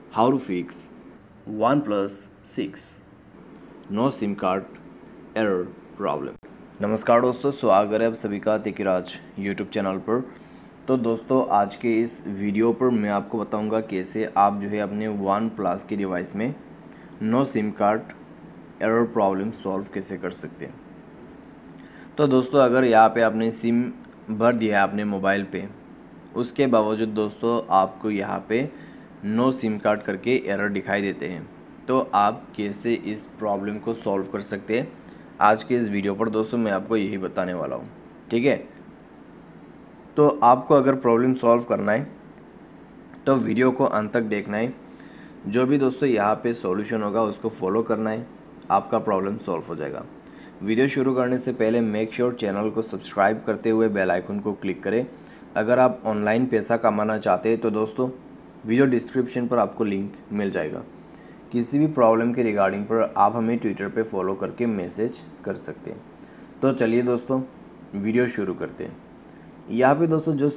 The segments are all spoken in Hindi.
How to fix OnePlus 6 no SIM card error problem. नमस्कार दोस्तों, स्वागत है आप सभी का तेकीराज यूट्यूब चैनल पर। तो दोस्तों आज के इस वीडियो पर मैं आपको बताऊंगा कैसे आप जो है अपने OnePlus के डिवाइस में no SIM card error problem solve कैसे कर सकते हैं। तो दोस्तों अगर यहाँ पे आपने सिम भर दिया है अपने मोबाइल पे, उसके बावजूद दोस्तों आपको यहाँ पे नो सिम कार्ड करके एरर दिखाई देते हैं, तो आप कैसे इस प्रॉब्लम को सॉल्व कर सकते हैं आज के इस वीडियो पर दोस्तों मैं आपको यही बताने वाला हूँ। ठीक है, तो आपको अगर प्रॉब्लम सॉल्व करना है तो वीडियो को अंत तक देखना है। जो भी दोस्तों यहाँ पे सॉल्यूशन होगा उसको फॉलो करना है, आपका प्रॉब्लम सॉल्व हो जाएगा। वीडियो शुरू करने से पहले मेक श्योर चैनल को सब्सक्राइब करते हुए बेल आइकन को क्लिक करें। अगर आप ऑनलाइन पैसा कमाना चाहते हैं तो दोस्तों वीडियो डिस्क्रिप्शन पर आपको लिंक मिल जाएगा। किसी भी प्रॉब्लम के रिगार्डिंग पर आप हमें ट्विटर पे फॉलो करके मैसेज कर सकते हैं। तो चलिए दोस्तों वीडियो शुरू करते हैं। यहाँ पे दोस्तों जो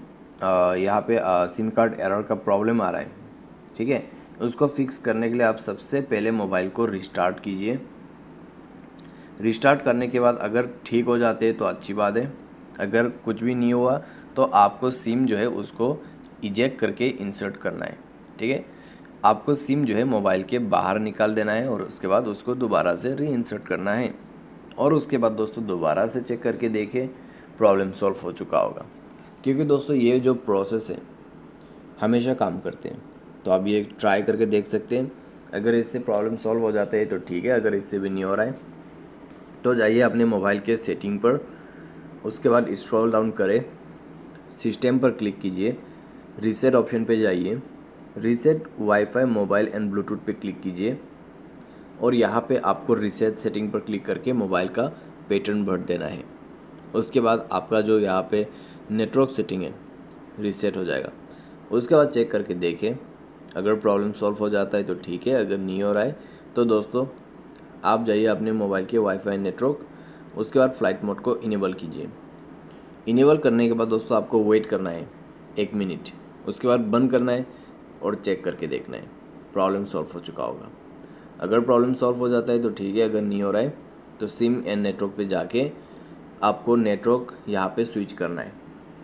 यहाँ पे सिम कार्ड एरर का प्रॉब्लम आ रहा है, ठीक है, उसको फिक्स करने के लिए आप सबसे पहले मोबाइल को रिस्टार्ट कीजिए। रिस्टार्ट करने के बाद अगर ठीक हो जाते हैं तो अच्छी बात है, अगर कुछ भी नहीं हुआ तो आपको सिम जो है उसको इजेक्ट करके इंसर्ट करना है। ठीक है, आपको सिम जो है मोबाइल के बाहर निकाल देना है और उसके बाद उसको दोबारा से री इंसर्ट करना है। और उसके बाद दोस्तों दोबारा से चेक करके देखें प्रॉब्लम सॉल्व हो चुका होगा, क्योंकि दोस्तों ये जो प्रोसेस है हमेशा काम करते हैं। तो आप ये ट्राई करके देख सकते हैं। अगर इससे प्रॉब्लम सॉल्व हो जाता है तो ठीक है, अगर इससे भी नहीं हो रहा है तो जाइए अपने मोबाइल के सेटिंग पर, उसके बाद स्क्रॉल डाउन करें, सिस्टम पर क्लिक कीजिए, रीसेट ऑप्शन पे जाइए, reset WiFi mobile and Bluetooth पे क्लिक कीजिए और यहाँ पे आपको रीसेट सेटिंग पर क्लिक करके मोबाइल का पैटर्न भर देना है। उसके बाद आपका जो यहाँ पे नेटवर्क सेटिंग है रीसेट हो जाएगा। उसके बाद चेक करके देखें, अगर प्रॉब्लम सॉल्व हो जाता है तो ठीक है, अगर नहीं हो रहा है तो दोस्तों आप जाइए अपने मोबाइल के वाईफाई नेटवर्क, उसके बाद फ्लाइट मोड को इनेबल कीजिए। इनेबल करने के बाद दोस्तों आपको वेट करना है 1 मिनट, उसके बाद बंद करना है और चेक करके देखना है प्रॉब्लम सॉल्व हो चुका होगा। अगर प्रॉब्लम सॉल्व हो जाता है तो ठीक है, अगर नहीं हो रहा है तो सिम एंड नेटवर्क पे जाके आपको नेटवर्क यहाँ पे स्विच करना है।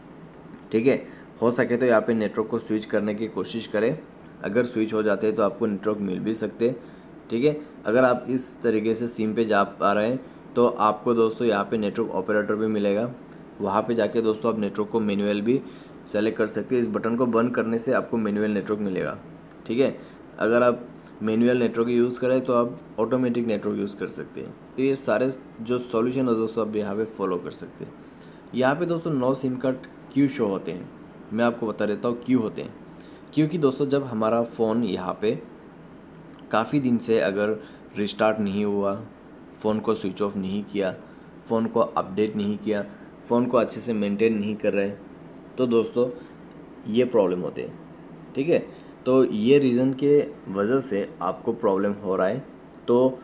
ठीक है, हो सके तो यहाँ पे नेटवर्क को स्विच करने की कोशिश करें। अगर स्विच हो जाते हैं तो आपको नेटवर्क मिल भी सकते हैं। ठीक है, अगर आप इस तरीके से सिम पे जा पा रहे हैं तो आपको दोस्तों यहाँ पे नेटवर्क ऑपरेटर भी मिलेगा, वहाँ पे जाके दोस्तों आप नेटवर्क को मैनुअल भी सेलेक्ट कर सकते हैं। इस बटन को बंद करने से आपको मैनुअल नेटवर्क मिलेगा। ठीक है, अगर आप मैनुअल नेटवर्क यूज़ करें तो आप ऑटोमेटिक नेटवर्क यूज़ कर सकते हैं। तो ये सारे जो सॉल्यूशन है दोस्तों आप यहाँ पे फॉलो कर सकते हैं। यहाँ पे दोस्तों नो सिम कार्ड क्यों शो होते हैं, मैं आपको बता देता हूँ क्यों होते हैं। क्योंकि दोस्तों जब हमारा फ़ोन यहाँ पे काफ़ी दिन से अगर रिस्टार्ट नहीं हुआ, फ़ोन को स्विच ऑफ नहीं किया, फ़ोन को अपडेट नहीं किया, फ़ोन को अच्छे से मेंटेन नहीं कर रहे, तो दोस्तों ये प्रॉब्लम होते हैं। ठीक है, तो ये रीज़न के वजह से आपको प्रॉब्लम हो रहा है। तो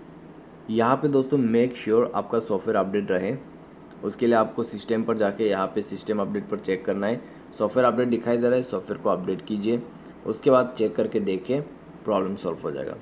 यहाँ पे दोस्तों मेक श्योर आपका सॉफ्टवेयर अपडेट रहे। उसके लिए आपको सिस्टम पर जाके यहाँ पे सिस्टम अपडेट पर चेक करना है। सॉफ्टवेयर अपडेट दिखाई दे रहा है, सॉफ्टवेयर को अपडेट कीजिए, उसके बाद चेक करके देखें प्रॉब्लम सॉल्व हो जाएगा।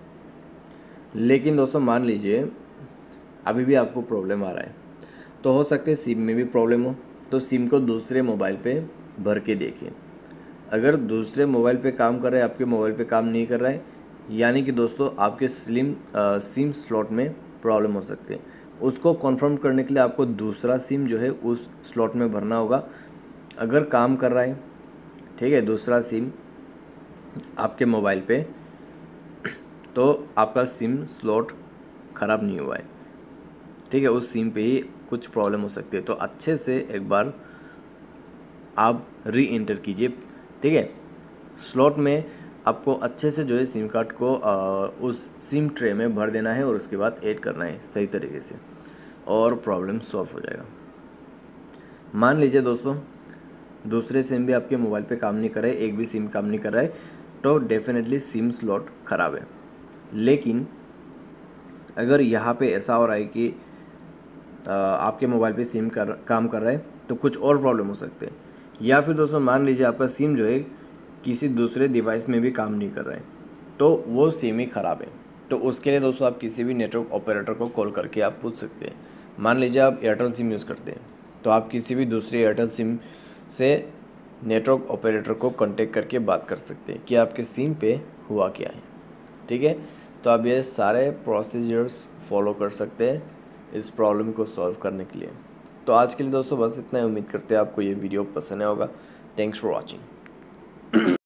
लेकिन दोस्तों मान लीजिए अभी भी आपको प्रॉब्लम आ रहा है, तो हो सकता है सिम में भी प्रॉब्लम हो, तो सिम को दूसरे मोबाइल पे भर के देखें। अगर दूसरे मोबाइल पे काम कर रहा है, आपके मोबाइल पे काम नहीं कर रहा है, यानी कि दोस्तों आपके सिम स्लॉट में प्रॉब्लम हो सकते हैं। उसको कन्फर्म करने के लिए आपको दूसरा सिम जो है उस स्लॉट में भरना होगा। अगर काम कर रहा है, ठीक है, दूसरा सिम आपके मोबाइल पे, तो आपका सिम स्लॉट ख़राब नहीं हुआ है। ठीक है, उस सिम पे ही कुछ प्रॉब्लम हो सकती है। तो अच्छे से एक बार आप री एंटर कीजिए। ठीक है, स्लॉट में आपको अच्छे से जो है सिम कार्ड को उस सिम ट्रे में भर देना है और उसके बाद ऐड करना है सही तरीके से, और प्रॉब्लम सॉल्व हो जाएगा। मान लीजिए दोस्तों दूसरे सिम भी आपके मोबाइल पे काम नहीं कर रहा है, एक भी सिम काम नहीं कर रहा है, तो डेफिनेटली सिम स्लॉट ख़राब है। लेकिन अगर यहाँ पे ऐसा हो रहा है कि आपके मोबाइल पे काम कर रहा है, तो कुछ और प्रॉब्लम हो सकते हैं। या फिर दोस्तों मान लीजिए आपका सिम जो है किसी दूसरे डिवाइस में भी काम नहीं कर रहा है, तो वो सिम ही ख़राब है। तो उसके लिए दोस्तों आप किसी भी नेटवर्क ऑपरेटर को कॉल करके आप पूछ सकते हैं। मान लीजिए आप एयरटेल सिम यूज़ करते हैं, तो आप किसी भी दूसरे एयरटेल सिम से नेटवर्क ऑपरेटर को कांटेक्ट करके बात कर सकते हैं कि आपके सिम पे हुआ क्या है। ठीक है, तो आप ये सारे प्रोसीजर्स फॉलो कर सकते हैं इस प्रॉब्लम को सॉल्व करने के लिए। तो आज के लिए दोस्तों बस इतना ही। उम्मीद करते हैं आपको ये वीडियो पसंद आया होगा। Thanks for watching.